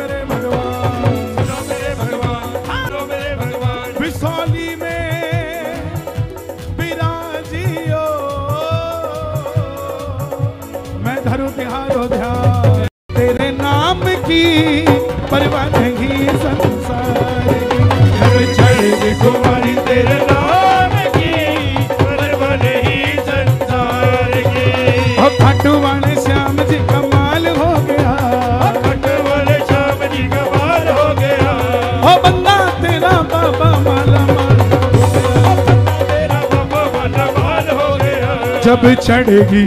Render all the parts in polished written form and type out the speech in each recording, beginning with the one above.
मेरे भगवान, सुनो मेरे भगवान, सुनो मेरे भगवान। बिसौली में बिराजियो, मैं धरू तिहारो ध्यान, तेरे नाम की परवाह नहीं संसार की। जब चढ़ेगी कुमारी तेरे नाम की, परवाह नहीं संसार की। ओ खाटू वाले श्याम जी कमाल हो गया, खाटू वाले श्याम जी कमाल हो गया। ओ बंदा तेरा बाबा माला माल हो गया, तेरा बाबा माला माल हो गया। जब चढ़ेगी,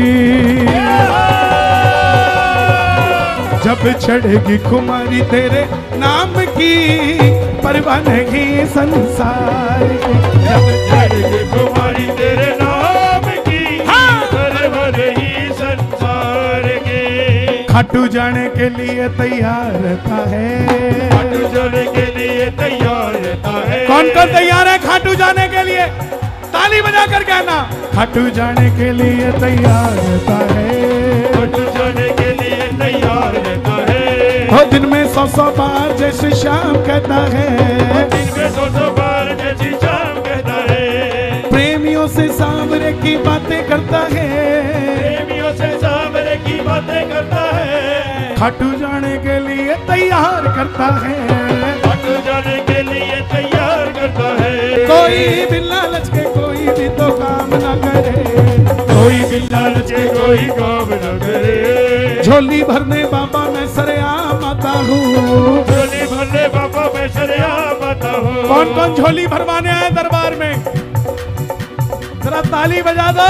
जब चढ़ेगी कुमारी तेरे नाम की परवाह नहीं संसार की। जब चढ़ेगी कुमारी तेरे नाम की, परवाह नहीं संसार की। खाटू जाने के लिए तैयार रहता है, खाटू जाने के लिए तैयार रहता है। कौन कौन तैयार है खाटू जाने के लिए? ताली बजा कर कहना, खाटू जाने के लिए तैयार रहता है, खाटू जाने के लिए तैयार रहता है। हो दिन में 100 बार जैसे शाम कहता है, दिन में 100 बार जैसी शाम कहता है। प्रेमियों से सांवरे की बातें करता है, प्रेमियों से सांवरे की बातें करता है। खाटू जाने के लिए तैयार करता है, खाटू जाने के लिए तैयार करता है। कोई भी लालच के कोई भी तो काम न करे, कोई भी लालच के कोई काम न करे। झोली भरने बाबा मैं सरेआम आता हूँ, झोली भरने बाबा मैं सरेआम आता हूँ। कौन कौन झोली भरवाने आए दरबार में? जरा ताली बजा दो।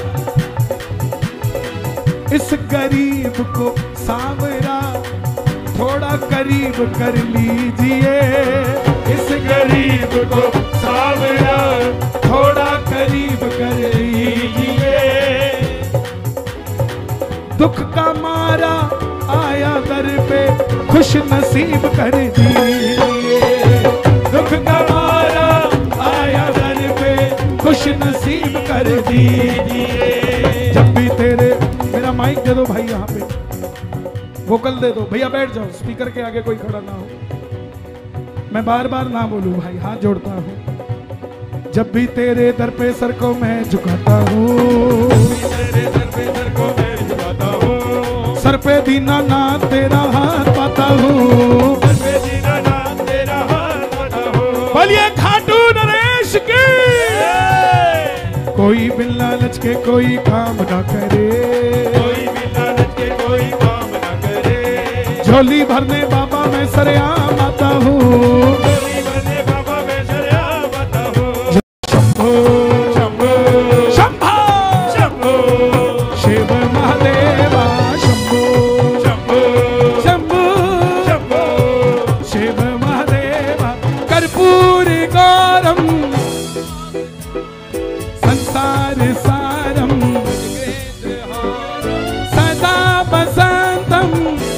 इस गरीब को सांवरा थोड़ा करीब कर लीजिए, इस गरीब को सांवरा थोड़ा करीब कर लीजिए। दुख का मारा आया दर पे खुश नसीब कर दीजिए, दुख का मारा आया दर पे खुश नसीब कर दीजिए। जब भी तेरे, मेरा माइक दे दो भाई, यहाँ पे वोकल दे दो भैया, बैठ जाओ, स्पीकर के आगे कोई खड़ा ना हो, मैं बार बार ना बोलूं भाई, हाथ जोड़ता हूँ। जब भी तेरे दर पे सर को मैं झुकाता हूँ, तेरे सर पे सर को मैं झुकाता हूँ। सर पे दीनानाथ तेरा हाथ पाता हूँ, सर पे दीनानाथ तेरा हाथ पाता हूँ। बोलिए खाटू नरेश की। कोई बिन लालच के कोई काम ना करे, कोई भी लालच के कोई काम न करे। झोली भरने बाबा मैं सरेआम आता हूँ, झोली भरने बाबा मैं सरेआम आता हूँ। शंभो शंभो शंभो शंभो शिव महादेवा, शंभो शंभो शंभो शंभो शिव महादेवा। कर्पूरी गौरम संसार सारम, सदा बसंतम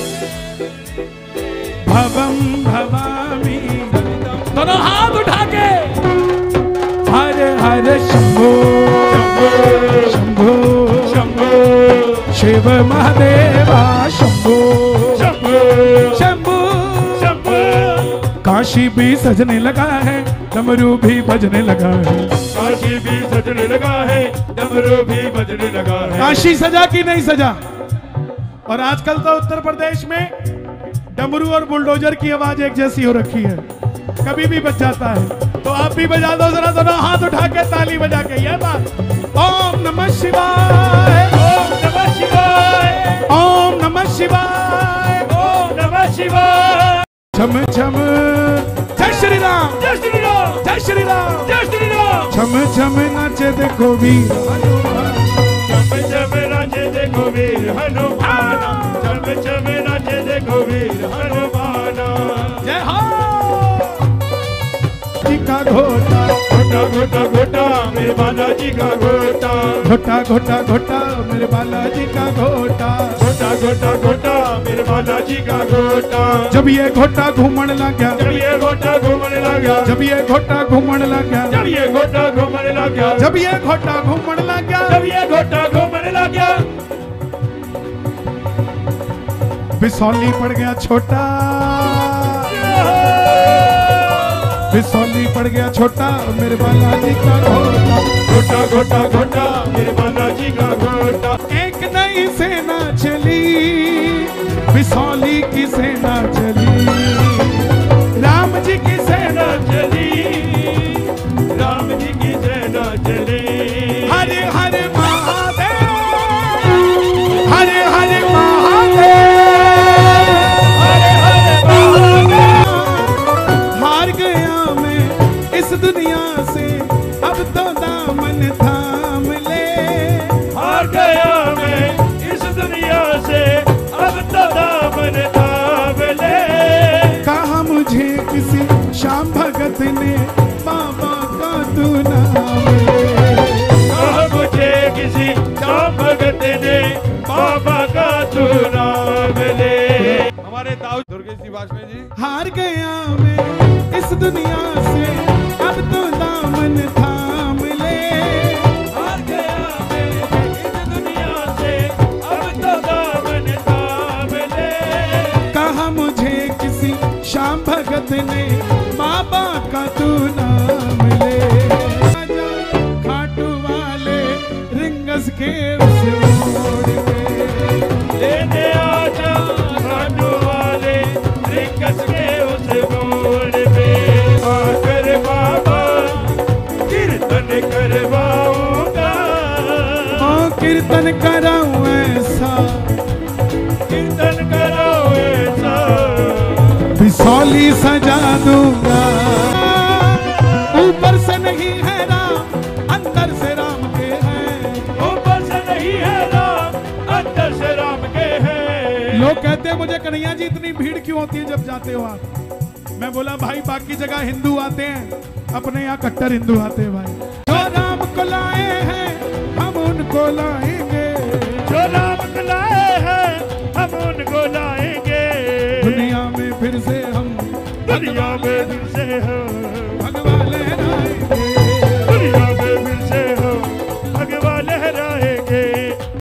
भवम भवामी। दोनों हाथ उठा के हर हर शंभो शंभो शंभो शिव महादेवा, शंभो शंभो शंभो शंभो। काशी भी सजने लगा है, डमरू भी बजने लगा है, काशी भी सजने लगा है, डमरू भी बजने लगा है। काशी सजा कि नहीं सजा? और आजकल तो उत्तर प्रदेश में डमरू और बुलडोजर की आवाज एक जैसी हो रखी है, कभी भी बज जाता है। तो आप भी बजा दो जरा, दोनों हाथ उठा के ताली बजा के ये बात। ओम नमः शिवाय, ओम नमः शिवाय, ओम नमः शिवाय, ओम नमः शिवाय। छम छम जय श्री राम, जय श्री राम, जय श्री राम, जय श्री राम। छम छम नाचे देखो वीर हनुमान, चम चम नाचे देखो वीर हनुमान, चम चम नाचे देखो वीर हनुमान। जय हो जी का घोटा, घोटा घोटा घोटा मेरे बालाजी का घोटा। घोटा घोटा घोटा मेरे बालाजी का घोटा। घोटा घोटा घोटा मेरे बालाजी का घोटा। जब ये घोटा घूमने लगा, जब ये घोटा घूमने लगा, जब ये घोटा घूमने लगा, जब ये घोटा घूमने लगा, जब ये घोटा घूमने लगा, जब ये घोटा घूमने लगा। बिसौली पड़ गया छोटा, बिसौली पड़ गया छोटा, मेरे बालाजी का घोटा, घोटा घोटा घोटा मेरे बालाजी का घोटा। एक नई सेना चली, बिसौली की सेना चली, राम जी की सेना चली, राम जी की सेना चली। हरे हरे महादेव, हरे हरे महादेव, हरे हरे महादेव। हार गया मैं इस दुनिया से, अब तो दामन थाम ले। हार गया मैं इस दुनिया से, अब तो दामन थाम ले। कहा मुझे किसी श्याम भगत ने, बाबा का तू नाम ले। कहा मुझे किसी श्याम भगत ने, बाबा का तू नाम ले। हमारे दाऊद दुर्गेश जी वाजपेयी जी। हार गया मैं इस दुनिया से, अब तो दामन थाम ले। हार गया मैं इस दुनिया से, अब तो दामन थाम ले। कहा मुझे किसी श्याम भगत ने, बाबा का तू नाम ले। आजा खाटू वाले रिंगस के उस मोड़ पे, लेने आजा खाटू वाले रिंगस के उस मोड़ पे। आकर बाबा कीर्तन करवाऊंगा, ओ कीर्तन कराऊं ऐसा, कीर्तन कराओ ऐसा। बिसौली सजा दूंगा। ऊपर से नहीं है राम, अंदर से राम के हैं। ऊपर से नहीं है राम, अंदर से राम के हैं। लोग कहते हैं मुझे, कन्हैया जी इतनी भीड़ क्यों होती है जब जाते हो आप? मैं बोला भाई बाकी जगह हिंदू आते हैं, अपने यहाँ कट्टर हिंदू आते हैं भाई। जो राम को लाए हैं हम उनको लाएंगे, जो राम को लाए हैं हम उनको लाएंगे। दुनिया में फिर से हम दुनिया